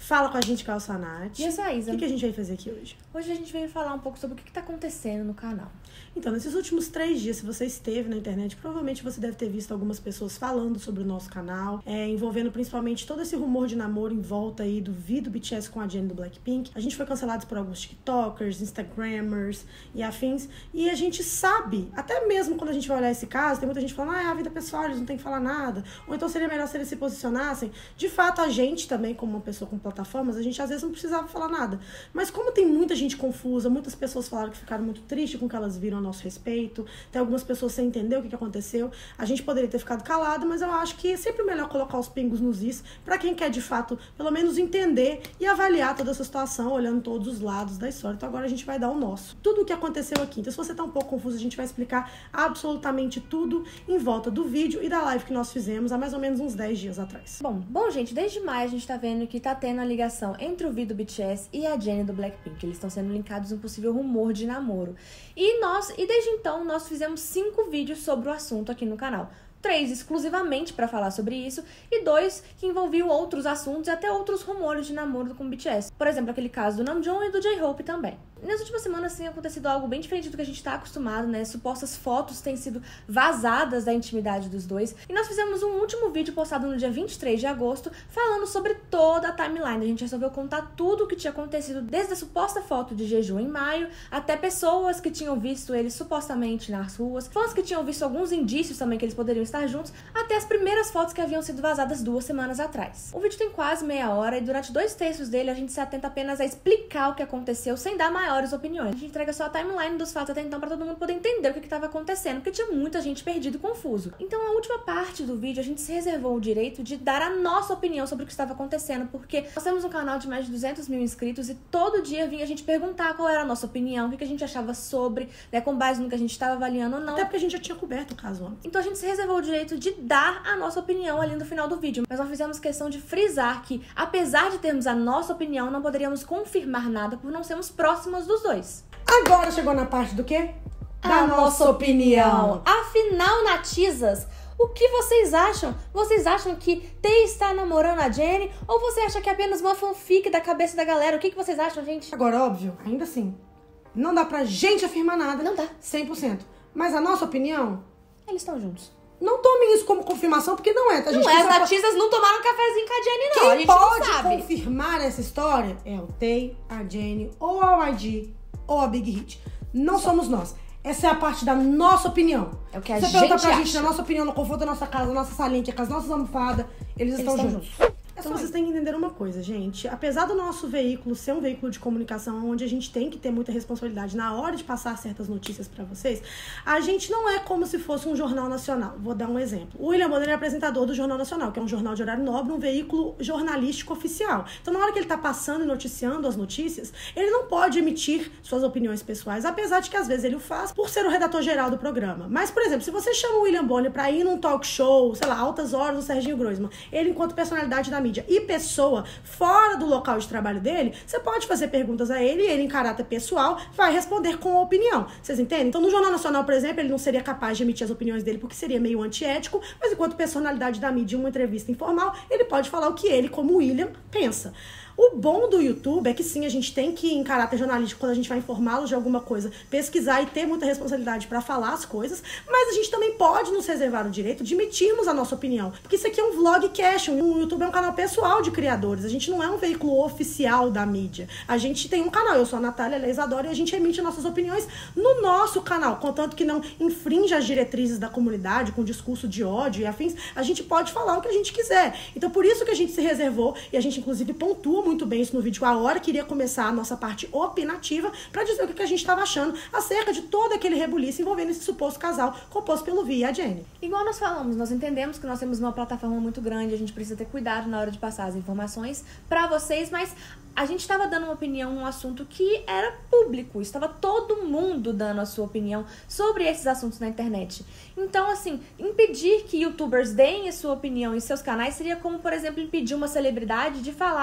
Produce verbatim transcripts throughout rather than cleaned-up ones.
Fala com a gente, que é o Sanat. E eu sou a Isa. O que, que a gente vai fazer aqui hoje? Hoje a gente veio falar um pouco sobre o que está acontecendo no canal. Então, nesses últimos três dias, se você esteve na internet, provavelmente você deve ter visto algumas pessoas falando sobre o nosso canal, é, envolvendo principalmente todo esse rumor de namoro em volta aí do V do B T S com a Jennie do Blackpink. A gente foi cancelado por alguns TikTokers, Instagrammers e afins. E a gente sabe, até mesmo quando a gente vai olhar esse caso, tem muita gente falando, ah, é a vida pessoal, eles não tem que falar nada. Ou então seria melhor se eles se posicionassem. De fato, a gente também, como uma pessoa com plataformas, a gente às vezes não precisava falar nada. Mas como tem muita gente confusa, muitas pessoas falaram que ficaram muito tristes com o que elas viram a nosso respeito, tem algumas pessoas sem entender o que, que aconteceu, a gente poderia ter ficado calado, mas eu acho que é sempre melhor colocar os pingos nos is, pra quem quer de fato, pelo menos entender e avaliar toda essa situação, olhando todos os lados da história. Então agora a gente vai dar o nosso. Tudo o que aconteceu aqui. Então se você tá um pouco confuso, a gente vai explicar absolutamente tudo em volta do vídeo e da live que nós fizemos há mais ou menos uns dez dias atrás. Bom, bom gente, desde maio a gente tá vendo que tá tendo a ligação entre o V do B T S e a Jennie do Blackpink. Eles estão sendo linkados em um possível rumor de namoro. E nós, e desde então, nós fizemos cinco vídeos sobre o assunto aqui no canal. Três exclusivamente para falar sobre isso e dois que envolviam outros assuntos e até outros rumores de namoro com o B T S. Por exemplo, aquele caso do Namjoon e do J-Hope também. Nas últimas semanas tem acontecido algo bem diferente do que a gente tá acostumado, né? Supostas fotos têm sido vazadas da intimidade dos dois. E nós fizemos um último vídeo postado no dia vinte e três de agosto falando sobre toda a timeline. A gente resolveu contar tudo o que tinha acontecido desde a suposta foto de jejum em maio até pessoas que tinham visto eles supostamente nas ruas, fãs que tinham visto alguns indícios também que eles poderiam estar juntos, até as primeiras fotos que haviam sido vazadas duas semanas atrás. O vídeo tem quase meia hora e durante dois terços dele a gente se atenta apenas a explicar o que aconteceu sem dar maiores opiniões. A gente entrega só a timeline dos fatos até então para todo mundo poder entender o que estava acontecendo, porque tinha muita gente perdida e confuso. Então, a última parte do vídeo, a gente se reservou o direito de dar a nossa opinião sobre o que estava acontecendo, porque nós temos um canal de mais de duzentos mil inscritos e todo dia vinha a gente perguntar qual era a nossa opinião, o que a gente achava sobre, né, com base no que a gente estava avaliando ou não. Até porque a gente já tinha coberto o caso antes. Então, a gente se reservou o direito de dar a nossa opinião ali no final do vídeo, mas nós fizemos questão de frisar que, apesar de termos a nossa opinião, não poderíamos confirmar nada por não sermos próximas dos dois. Agora chegou na parte do quê? Da a nossa opinião. opinião. Afinal, natizas, o que vocês acham? Vocês acham que Tae está namorando a Jennie? Ou você acha que é apenas uma fanfic da cabeça da galera? O que, que vocês acham, gente? Agora, óbvio, ainda assim, não dá pra gente afirmar nada. Não dá. cem por cento. Mas a nossa opinião... Eles estão juntos. Não tomem isso como confirmação, porque não é, tá? A gente não é, as natizas não tomaram um cafezinho com a Jennie, não. Quem a gente pode não sabe. confirmar essa história é o Tae, a Jennie, ou a Y G, ou a Big Hit. Não Só. somos nós. Essa é a parte da nossa opinião. É o que a Você gente pergunta pra acha. gente, na nossa opinião, no conforto da nossa casa, na nossa salinha, com as nossas almofadas, eles, eles estão, estão juntos. juntos. É só vocês têm que entender uma coisa, gente. Apesar do nosso veículo ser um veículo de comunicação onde a gente tem que ter muita responsabilidade na hora de passar certas notícias pra vocês, a gente não é como se fosse um jornal nacional. Vou dar um exemplo. O William Bonner é apresentador do Jornal Nacional, que é um jornal de horário nobre, um veículo jornalístico oficial. Então, na hora que ele tá passando e noticiando as notícias, ele não pode emitir suas opiniões pessoais, apesar de que às vezes ele o faz por ser o redator geral do programa. Mas, por exemplo, se você chama o William Bonner pra ir num talk show, sei lá, Altas Horas do Serginho Groisman, ele enquanto personalidade da mídia e pessoa fora do local de trabalho dele, você pode fazer perguntas a ele e ele, em caráter pessoal, vai responder com a opinião. Vocês entendem? Então, no Jornal Nacional, por exemplo, ele não seria capaz de emitir as opiniões dele porque seria meio antiético, mas enquanto personalidade da mídia em uma entrevista informal, ele pode falar o que ele, como William, pensa. O bom do YouTube é que sim, a gente tem que, em caráter jornalístico, quando a gente vai informá-los de alguma coisa, pesquisar e ter muita responsabilidade para falar as coisas, mas a gente também pode nos reservar o direito de emitirmos a nossa opinião. Porque isso aqui é um vlogcast, o YouTube é um canal pessoal de criadores, a gente não é um veículo oficial da mídia. A gente tem um canal, eu sou a Natália, ela é a Isadora, e a gente emite nossas opiniões no nosso canal, contanto que não infringe as diretrizes da comunidade, com discurso de ódio e afins, a gente pode falar o que a gente quiser. Então, por isso que a gente se reservou, e a gente, inclusive, pontua muito bem isso no vídeo, a hora que iria começar a nossa parte opinativa pra dizer o que a gente estava achando acerca de todo aquele rebuliço envolvendo esse suposto casal composto pelo V e a Jennie. Igual nós falamos, nós entendemos que nós temos uma plataforma muito grande, a gente precisa ter cuidado na hora de passar as informações pra vocês, mas a gente estava dando uma opinião num assunto que era público, estava todo mundo dando a sua opinião sobre esses assuntos na internet. Então, assim, impedir que youtubers deem a sua opinião em seus canais seria como, por exemplo, impedir uma celebridade de falar a sua opinião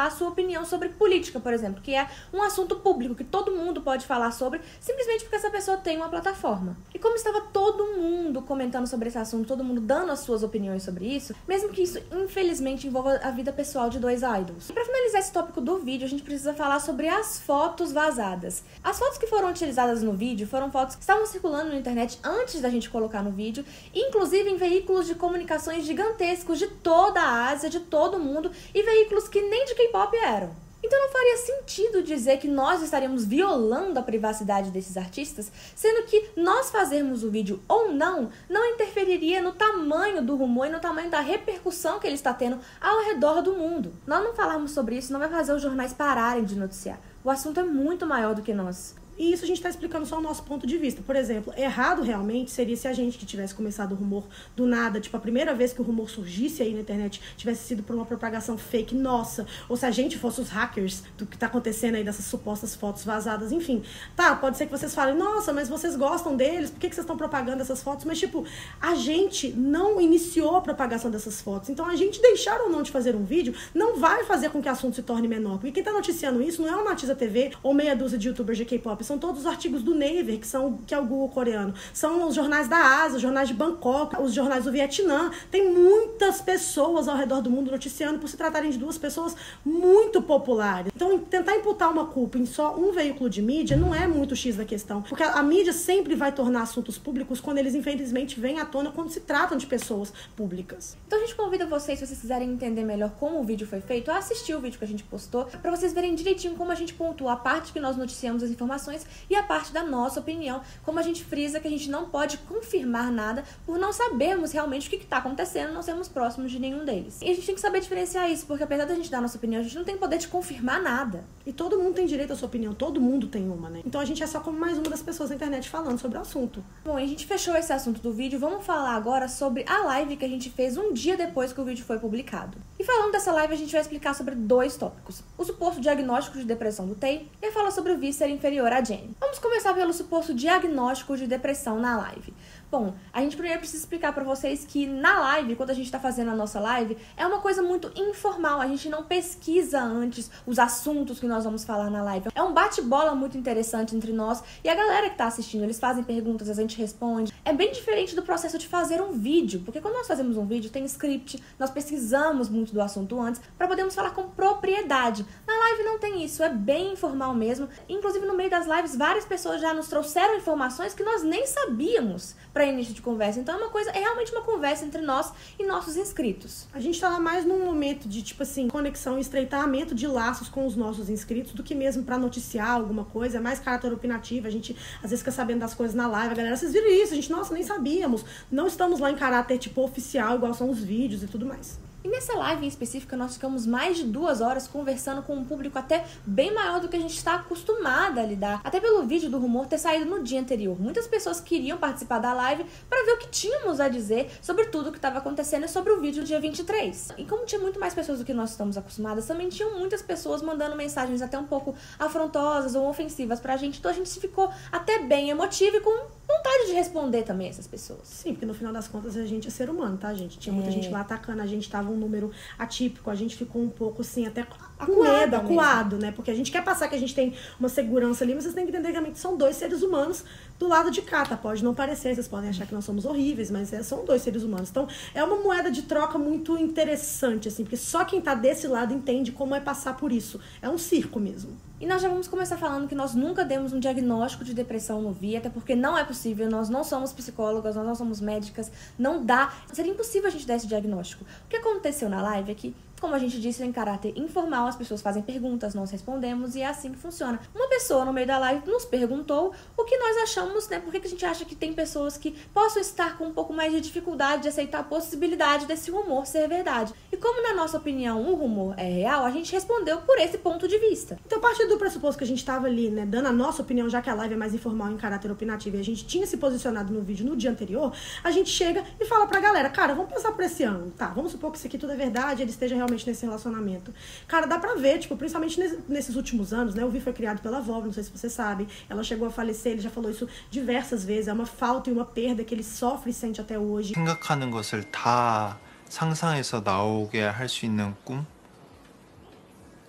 opinião sobre política, por exemplo, que é um assunto público que todo mundo pode falar sobre, simplesmente porque essa pessoa tem uma plataforma. E como estava todo mundo comentando sobre esse assunto, todo mundo dando as suas opiniões sobre isso, mesmo que isso infelizmente envolva a vida pessoal de dois idols. E para finalizar esse tópico do vídeo, a gente precisa falar sobre as fotos vazadas. As fotos que foram utilizadas no vídeo foram fotos que estavam circulando na internet antes da gente colocar no vídeo, inclusive em veículos de comunicações gigantescos de toda a Ásia, de todo mundo, e veículos que nem de K-pop eram. Então não faria sentido dizer que nós estaríamos violando a privacidade desses artistas, sendo que nós fazermos o vídeo ou não, não interferiria no tamanho do rumor e no tamanho da repercussão que ele está tendo ao redor do mundo. Nós não falarmos sobre isso não vai fazer os jornais pararem de noticiar. O assunto é muito maior do que nós. E isso a gente está explicando só o nosso ponto de vista. Por exemplo, errado realmente seria se a gente que tivesse começado o rumor do nada, tipo, a primeira vez que o rumor surgisse aí na internet tivesse sido por uma propagação fake nossa, ou se a gente fosse os hackers do que está acontecendo aí dessas supostas fotos vazadas, enfim. Tá, pode ser que vocês falem, nossa, mas vocês gostam deles, por que, que vocês estão propagando essas fotos? Mas, tipo, a gente não iniciou a propagação dessas fotos. Então, a gente deixar ou não de fazer um vídeo não vai fazer com que o assunto se torne menor. Porque quem está noticiando isso não é o Natiza T V ou meia dúzia de youtubers de K-pop, são todos os artigos do Naver, que, são, que é o Google coreano. São os jornais da Ásia, os jornais de Bangkok, os jornais do Vietnã. Tem muitas pessoas ao redor do mundo noticiando por se tratarem de duas pessoas muito populares. Então, tentar imputar uma culpa em só um veículo de mídia não é muito X da questão. Porque a, a mídia sempre vai tornar assuntos públicos quando eles, infelizmente, vêm à tona quando se tratam de pessoas públicas. Então, a gente convida vocês, se vocês quiserem entender melhor como o vídeo foi feito, a assistir o vídeo que a gente postou, para vocês verem direitinho como a gente pontua a parte que nós noticiamos as informações e a parte da nossa opinião, como a gente frisa que a gente não pode confirmar nada por não sabermos realmente o que está acontecendo, não sermos próximos de nenhum deles. E a gente tem que saber diferenciar isso, porque apesar da gente dar a nossa opinião, a gente não tem poder de confirmar nada. E todo mundo tem direito à sua opinião, todo mundo tem uma, né? Então a gente é só como mais uma das pessoas na internet falando sobre o assunto. Bom, e a gente fechou esse assunto do vídeo, vamos falar agora sobre a live que a gente fez um dia depois que o vídeo foi publicado. E falando dessa live, a gente vai explicar sobre dois tópicos. O suposto diagnóstico de depressão do Tae e falar sobre o V ser inferior a Jennie. Vamos começar pelo suposto diagnóstico de depressão na live. Bom, a gente primeiro precisa explicar pra vocês que na live, quando a gente tá fazendo a nossa live, é uma coisa muito informal, a gente não pesquisa antes os assuntos que nós vamos falar na live. É um bate-bola muito interessante entre nós e a galera que tá assistindo, eles fazem perguntas, a gente responde. É bem diferente do processo de fazer um vídeo, porque quando nós fazemos um vídeo, tem script, nós pesquisamos muito do assunto antes pra podermos falar com propriedade. Na live não tem isso, é bem informal mesmo. Inclusive, no meio das lives, várias pessoas já nos trouxeram informações que nós nem sabíamos para início de conversa. Então é uma coisa, é realmente uma conversa entre nós e nossos inscritos. A gente tá lá mais num momento de, tipo assim, conexão e estreitamento de laços com os nossos inscritos do que mesmo pra noticiar alguma coisa. É mais caráter opinativo. A gente às vezes fica sabendo das coisas na live. A galera, vocês viram isso? A gente, nossa, nem sabíamos. Não estamos lá em caráter, tipo, oficial, igual são os vídeos e tudo mais. E nessa live em específica, nós ficamos mais de duas horas conversando com um público até bem maior do que a gente está acostumada a lidar. Até pelo vídeo do rumor ter saído no dia anterior. Muitas pessoas queriam participar da live para ver o que tínhamos a dizer sobre tudo o que estava acontecendo e sobre o vídeo do dia vinte e três. E como tinha muito mais pessoas do que nós estamos acostumadas, também tinham muitas pessoas mandando mensagens até um pouco afrontosas ou ofensivas pra gente. Então a gente ficou até bem emotivo e com vontade de responder também essas pessoas. Sim, porque no final das contas a gente é ser humano, tá, gente? Tinha muita é. gente lá atacando, a gente tava um número atípico, a gente ficou um pouco assim, até com medo, acuado, né? Porque a gente quer passar que a gente tem uma segurança ali, mas vocês têm que entender que realmente são dois seres humanos do lado de cá, tá? Pode não parecer, vocês podem achar que nós somos horríveis, mas é, são dois seres humanos. Então, é uma moeda de troca muito interessante, assim, porque só quem tá desse lado entende como é passar por isso. É um circo mesmo. E nós já vamos começar falando que nós nunca demos um diagnóstico de depressão no V, até porque não é possível, nós não somos psicólogas, nós não somos médicas, não dá, seria impossível a gente dar esse diagnóstico. O que aconteceu na live é que, como a gente disse, em caráter informal, as pessoas fazem perguntas, nós respondemos e é assim que funciona. Uma pessoa no meio da live nos perguntou o que nós achamos, né? Por que a gente acha que tem pessoas que possam estar com um pouco mais de dificuldade de aceitar a possibilidade desse rumor ser verdade. E como, na nossa opinião, o rumor é real, a gente respondeu por esse ponto de vista. Então, a partir do pressuposto que a gente estava ali, né, dando a nossa opinião, já que a live é mais informal em caráter opinativo e a gente tinha se posicionado no vídeo no dia anterior, a gente chega e fala pra galera, cara, vamos pensar por esse ângulo, tá? Vamos supor que isso aqui tudo é verdade, ele esteja realmente nesse relacionamento. Cara, dá pra ver, tipo, principalmente nesses últimos anos, né? O V foi criado pela avó, não sei se você sabe. Ela chegou a falecer, ele já falou isso diversas vezes. É uma falta e uma perda que ele sofre e sente até hoje. 생각하는 것을 다 상상해서 나오게 할 수 있는 꿈?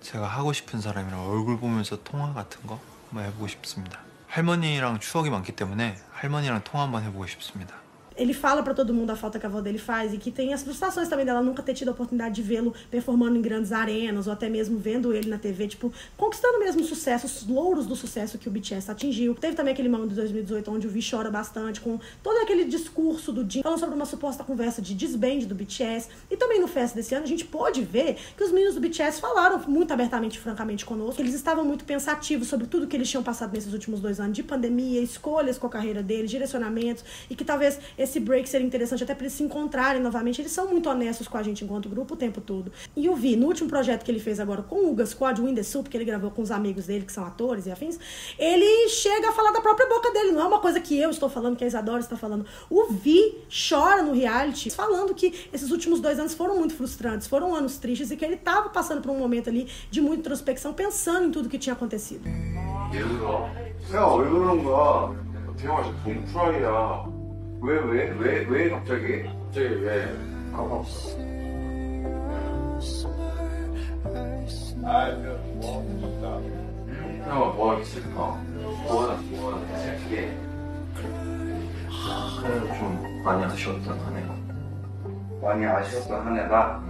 제가 하고 싶은 사람이랑 얼굴 보면서 통화 같은 거 한번 해보고 싶습니다. 할머니랑 추억이 많기 때문에 할머니랑 통화 한번 해보고 싶습니다. Ele fala pra todo mundo a falta que a avó dele faz e que tem as frustrações também dela nunca ter tido a oportunidade de vê-lo performando em grandes arenas ou até mesmo vendo ele na T V, tipo, conquistando mesmo sucesso, os louros do sucesso que o B T S atingiu. Teve também aquele momento de dois mil e dezoito onde o V chora bastante com todo aquele discurso do Jin falando sobre uma suposta conversa de disband do B T S. E também no Fest desse ano a gente pôde ver que os meninos do B T S falaram muito abertamente e francamente conosco. Eles estavam muito pensativos sobre tudo que eles tinham passado nesses últimos dois anos de pandemia, escolhas com a carreira deles, direcionamentos, e que talvez esse break seria interessante até para eles se encontrarem novamente. Eles são muito honestos com a gente enquanto grupo o tempo todo. E o Vi, no último projeto que ele fez agora com o Uga Squad, o In The Soup, que ele gravou com os amigos dele, que são atores e afins, ele chega a falar da própria boca dele. Não é uma coisa que eu estou falando, que a Isadora está falando. O Vi chora no reality, falando que esses últimos dois anos foram muito frustrantes, foram anos tristes e que ele estava passando por um momento ali de muita introspecção, pensando em tudo que tinha acontecido. 얘들아, 태아 왜 그러는 거야? 태아가 지금 동프라이야. 왜, 왜, 왜, 왜 갑자기? 갑자기 왜? 가봐 없어. 아, 뭐, 좋다. 형, 뭐 하기 싫다. 뭐하나, 뭐하나, 새끼. 그래도 좀 많이 아쉬웠던 한 해가. 많이 아쉬웠던 한 해가?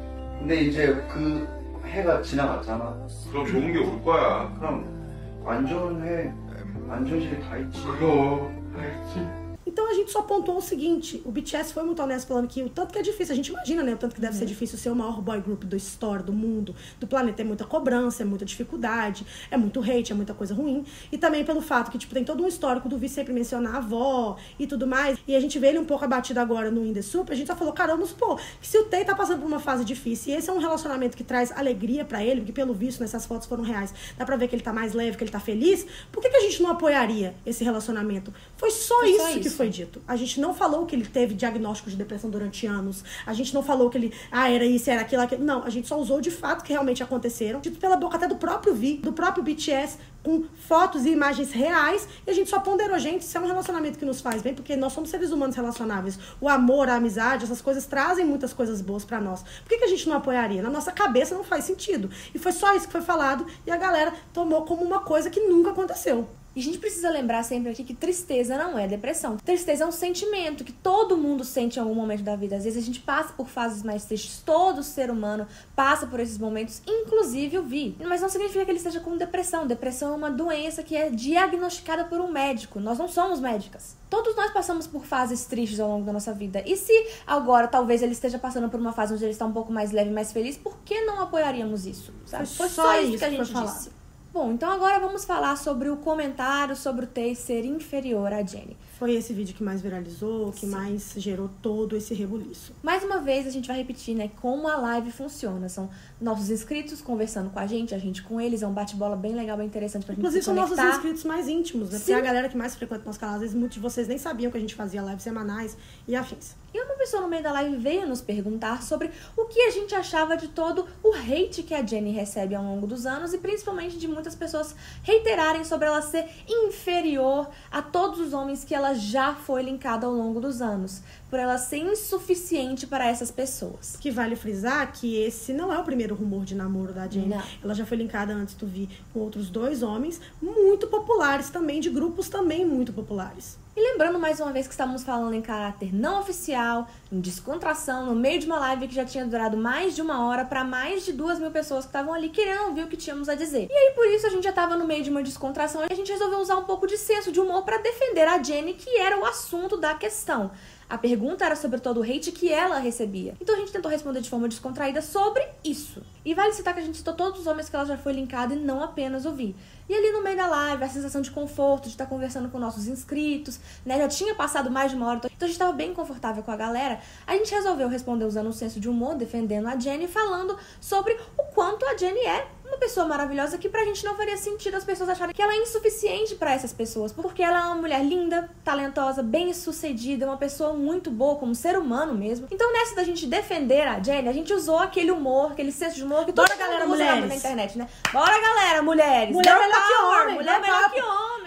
근데 이제 그 해가 지나갔잖아. 그럼 좋은 게 올 거야. 그럼 안 좋은 해, 안 좋은 일이 다 있지. 그럼, 다 있지. Então a gente só pontuou o seguinte, o B T S foi muito honesto falando que o tanto que é difícil, a gente imagina, né, o tanto que deve uhum. ser difícil ser o maior boy group da história, do mundo, do planeta, é muita cobrança, é muita dificuldade, é muito hate, é muita coisa ruim, e também pelo fato que, tipo, tem todo um histórico do Vi sempre mencionar a avó e tudo mais, e a gente vê ele um pouco abatido agora no In The Soup, a gente só falou, caramba, pô, que se o Tae tá passando por uma fase difícil, e esse é um relacionamento que traz alegria pra ele, porque pelo visto, nessas fotos foram reais, dá pra ver que ele tá mais leve, que ele tá feliz, por que que a gente não apoiaria esse relacionamento? Foi só, foi isso, só isso que foi dito. A gente não falou que ele teve diagnóstico de depressão durante anos. A gente não falou que ele, ah, era isso, era aquilo, aquilo. Não, a gente só usou de fato que realmente aconteceram. Dito pela boca até do próprio Vi, do próprio B T S, com fotos e imagens reais. E a gente só ponderou, gente, isso é um relacionamento que nos faz bem, porque nós somos seres humanos relacionáveis. O amor, a amizade, essas coisas trazem muitas coisas boas pra nós. Por que que a gente não apoiaria? Na nossa cabeça não faz sentido. E foi só isso que foi falado e a galera tomou como uma coisa que nunca aconteceu. E a gente precisa lembrar sempre aqui que tristeza não é depressão. Tristeza é um sentimento que todo mundo sente em algum momento da vida. Às vezes a gente passa por fases mais tristes. Todo ser humano passa por esses momentos, inclusive o Vi. Mas não significa que ele esteja com depressão. Depressão é uma doença que é diagnosticada por um médico. Nós não somos médicas. Todos nós passamos por fases tristes ao longo da nossa vida. E se agora talvez ele esteja passando por uma fase onde ele está um pouco mais leve, mais feliz, por que não apoiaríamos isso? Sabe? Foi só, só isso que a gente disse. Bom, então agora vamos falar sobre o comentário sobre o Tae ser inferior a Jennie. Foi esse vídeo que mais viralizou, que Sim. mais gerou todo esse rebuliço. Mais uma vez, a gente vai repetir, né, como a live funciona. São nossos inscritos conversando com a gente, a gente com eles. É um bate-bola bem legal, bem interessante pra gente Inclusive, se conectar. Inclusive, são nossos inscritos mais íntimos, né? Porque é a galera que mais frequenta o nosso canal. Às vezes, muitos de vocês nem sabiam que a gente fazia lives semanais e afins. E uma pessoa no meio da live veio nos perguntar sobre o que a gente achava de todo o hate que a Jennie recebe ao longo dos anos e principalmente de muitas pessoas reiterarem sobre ela ser inferior a todos os homens que ela já foi linkada ao longo dos anos, por ela ser insuficiente para essas pessoas. Que vale frisar que esse não é o primeiro rumor de namoro da Jennie. Não. Ela já foi linkada antes do Vi com outros dois homens muito populares também, de grupos também muito populares. E lembrando mais uma vez que estamos falando em caráter não oficial, em descontração, no meio de uma live que já tinha durado mais de uma hora para mais de duas mil pessoas que estavam ali querendo ouvir o que tínhamos a dizer. E aí por isso a gente já estava no meio de uma descontração e a gente resolveu usar um pouco de senso de humor para defender a Jennie, que era o assunto da questão. A pergunta era sobre todo o hate que ela recebia. Então a gente tentou responder de forma descontraída sobre isso. E vale citar que a gente citou todos os homens que ela já foi linkada e não apenas o Vi. E ali no meio da live, a sensação de conforto, de estar conversando com nossos inscritos, né? Já tinha passado mais de uma hora, então a gente estava bem confortável com a galera. A gente resolveu responder usando um senso de humor, defendendo a Jennie, falando sobre o quanto a Jennie é uma pessoa maravilhosa, que pra gente não faria sentido as pessoas acharem que ela é insuficiente pra essas pessoas, porque ela é uma mulher linda, talentosa, bem-sucedida, uma pessoa muito boa como ser humano mesmo. Então nessa da gente defender a Jennie, a gente usou aquele humor, aquele senso de humor que toda Bora, galera mulheres usa na internet, né? Bora, galera, mulheres! Mulher melhor que homem! Mulher melhor que homem!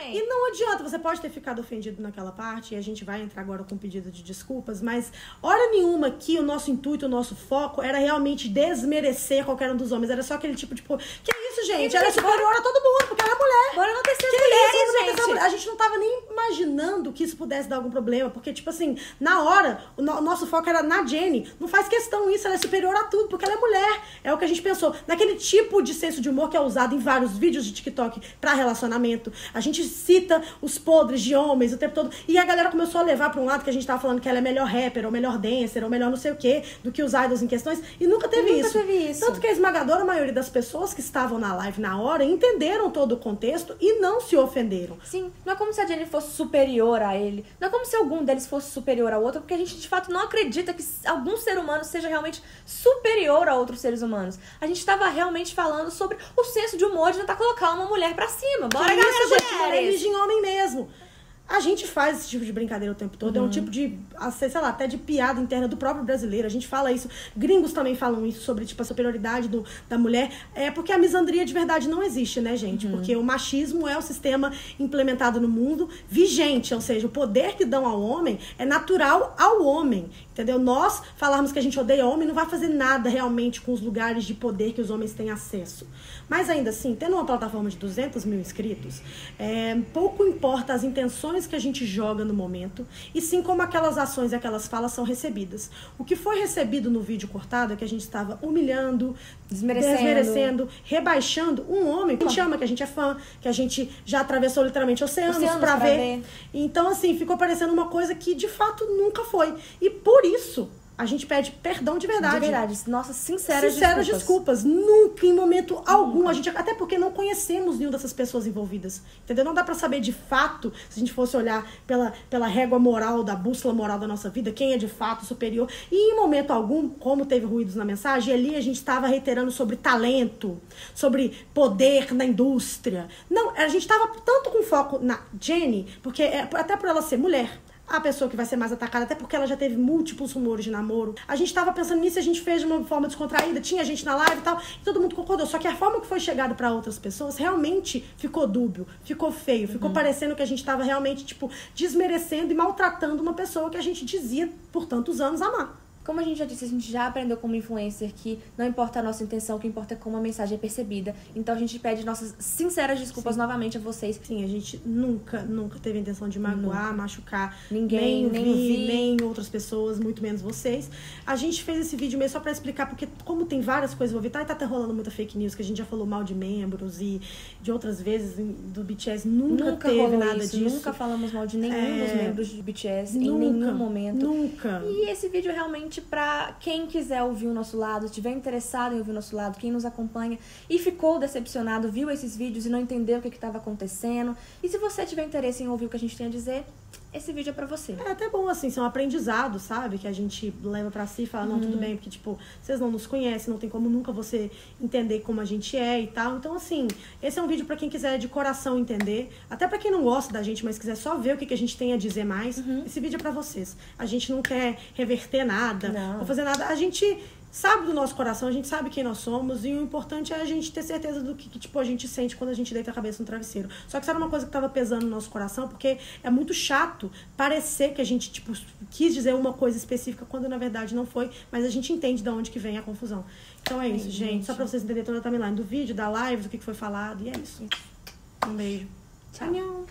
também. E não adianta, você pode ter ficado ofendido naquela parte, e a gente vai entrar agora com um pedido de desculpas, mas hora nenhuma que o nosso intuito, o nosso foco era realmente desmerecer qualquer um dos homens. Era só aquele tipo de... Tipo, que isso, gente? E, ela é gente, superior bora... a todo mundo, porque ela é mulher. Bora não ter sido que mulheres, isso, gente. Mulher. A gente não tava nem imaginando que isso pudesse dar algum problema, porque, tipo assim, na hora, o, no, o nosso foco era na Jenny. Não faz questão isso, ela é superior a tudo, porque ela é mulher. É o que a gente pensou. Naquele tipo de senso de humor que é usado em vários vídeos de TikTok pra relacionamento. A gente cita os podres de homens o tempo todo. E a galera começou a levar pra um lado que a gente tava falando que ela é melhor rapper, ou melhor dancer, ou melhor não sei o quê, do que os idols em questões. E nunca teve nunca isso. Teve isso. Tanto que a esmagadora maioria das pessoas que estavam na live na hora entenderam todo o contexto e não se ofenderam. Sim, não é como se a Jenny fosse superior a ele. Não é como se algum deles fosse superior ao outro, porque a gente de fato não acredita que algum ser humano seja realmente superior a outros seres humanos. A gente estava realmente falando sobre o senso de humor de tentar colocar uma mulher pra cima. Bora, que galera, isso, gente, mulher mulheres! em homem mesmo. A gente faz esse tipo de brincadeira o tempo todo. Uhum. É um tipo de, sei lá, até de piada interna do próprio brasileiro. A gente fala isso. Gringos também falam isso sobre, tipo, a superioridade do, da mulher. É porque a misandria de verdade não existe, né, gente? Uhum. Porque o machismo é o sistema implementado no mundo vigente. Ou seja, o poder que dão ao homem é natural ao homem. Entendeu? Nós falarmos que a gente odeia homem não vai fazer nada realmente com os lugares de poder que os homens têm acesso. Mas ainda assim, tendo uma plataforma de duzentos mil inscritos, é, pouco importa as intenções que a gente joga no momento, e sim como aquelas ações e aquelas falas são recebidas. O que foi recebido no vídeo cortado é que a gente estava humilhando, desmerecendo, desmerecendo rebaixando um homem que a gente ama, que a gente é fã, que a gente já atravessou literalmente oceanos, oceanos pra, pra ver. ver. Então, assim, ficou parecendo uma coisa que de fato nunca foi. E por isso a gente pede perdão de verdade. De verdade. Nossas sinceras, sinceras desculpas. desculpas. Nunca, em momento algum, Nunca. a gente... Até porque não conhecemos nenhuma dessas pessoas envolvidas. Entendeu? Não dá pra saber de fato, se a gente fosse olhar pela, pela régua moral, da bússola moral da nossa vida, quem é de fato superior. E em momento algum, como teve ruídos na mensagem, ali a gente estava reiterando sobre talento, sobre poder na indústria. Não, a gente estava tanto com foco na Jenny, porque é, até por ela ser mulher, a pessoa que vai ser mais atacada, até porque ela já teve múltiplos rumores de namoro. A gente tava pensando nisso e a gente fez de uma forma descontraída, tinha gente na live e tal, e todo mundo concordou. Só que a forma que foi chegado pra outras pessoas realmente ficou dúbio, ficou feio, ficou uhum. parecendo que a gente tava realmente, tipo, desmerecendo e maltratando uma pessoa que a gente dizia por tantos anos amar. Como a gente já disse, a gente já aprendeu como influencer que não importa a nossa intenção, o que importa é como a mensagem é percebida. Então a gente pede nossas sinceras desculpas Sim. novamente a vocês. Sim, a gente nunca, nunca teve a intenção de magoar, nunca. machucar ninguém, nem, nem, vi, nem outras pessoas, muito menos vocês. A gente fez esse vídeo mesmo só pra explicar, porque como tem várias coisas envolvidas, tá, e tá até rolando muita fake news, que a gente já falou mal de membros e de outras vezes do B T S, nunca, nunca teve nada isso, disso. Nunca falamos mal de nenhum é... dos membros do B T S nunca, em nenhum momento. Nunca. E esse vídeo é realmente pra quem quiser ouvir o nosso lado, estiver interessado em ouvir o nosso lado, quem nos acompanha e ficou decepcionado, viu esses vídeos e não entendeu o que estava acontecendo. E se você tiver interesse em ouvir o que a gente tem a dizer, esse vídeo é pra você. É até bom, assim, são aprendizados, sabe? Que a gente leva pra si e fala, não, uhum. tudo bem, porque, tipo, vocês não nos conhecem, não tem como nunca você entender como a gente é e tal. Então, assim, esse é um vídeo pra quem quiser de coração entender, até pra quem não gosta da gente, mas quiser só ver o que, que a gente tem a dizer mais, uhum. esse vídeo é pra vocês. A gente não quer reverter nada, não. ou fazer nada. A gente sabe do nosso coração, a gente sabe quem nós somos, e o importante é a gente ter certeza do que, que tipo, a gente sente quando a gente deita a cabeça no travesseiro. Só que isso era uma coisa que tava pesando no nosso coração, porque é muito chato parecer que a gente, tipo, quis dizer uma coisa específica, quando na verdade não foi, mas a gente entende de onde que vem a confusão. Então é isso, Ai, gente. gente. Só pra vocês entenderem toda a timeline do vídeo, da live, do que foi falado, e é isso. Um beijo. Tchau.